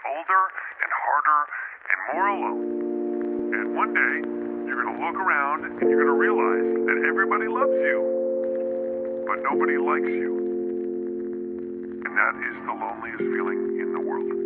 older and harder and more alone. And one day, you're going to look around and you're going to realize that everybody loves you, but nobody likes you. And that is the loneliest feeling in the world.